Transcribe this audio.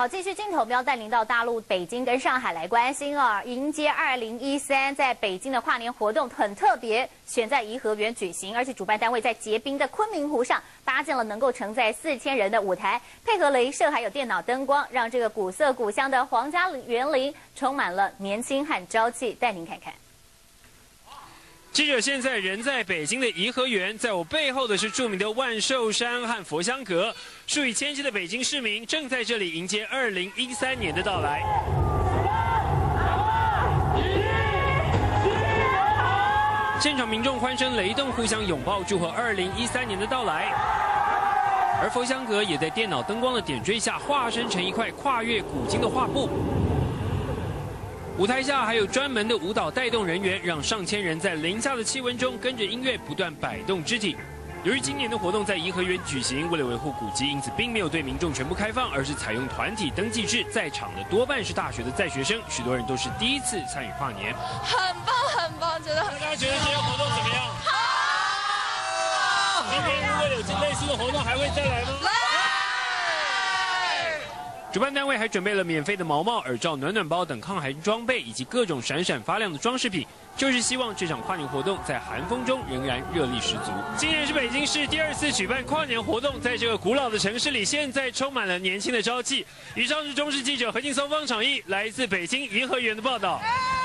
好，继续镜头标带您到大陆北京跟上海来关心啊，迎接2013，在北京的跨年活动很特别，选在颐和园举行，而且主办单位在结冰的昆明湖上搭建了能够承载4000人的舞台，配合雷射还有电脑灯光，让这个古色古香的皇家园林充满了年轻和朝气。带您看看。 记者现在人在北京的颐和园，在我背后的是著名的万寿山和佛香阁，数以千计的北京市民正在这里迎接2013年的到来。现场民众欢声雷动，互相拥抱，祝贺2013年的到来。而佛香阁也在电脑灯光的点缀下，化身成一块跨越古今的画布。 舞台下还有专门的舞蹈带动人员，让上千人在零下的气温中跟着音乐不断摆动肢体。由于今年的活动在颐和园举行，为了维护古迹，因此并没有对民众全部开放，而是采用团体登记制。在场的多半是大学的在学生，许多人都是第一次参与跨年。 很棒，很棒，觉得很。 大家觉得这些活动怎么样？好！明年如果有类似的活动，还会再来吗？ 主办单位还准备了免费的毛帽、耳罩、暖暖包等抗寒装备，以及各种闪闪发亮的装饰品，就是希望这场跨年活动在寒风中仍然热力十足。今年是北京市第2次举办跨年活动，在这个古老的城市里，现在充满了年轻的朝气。以上是中视记者何劲松、方昶毅来自北京颐和园的报道。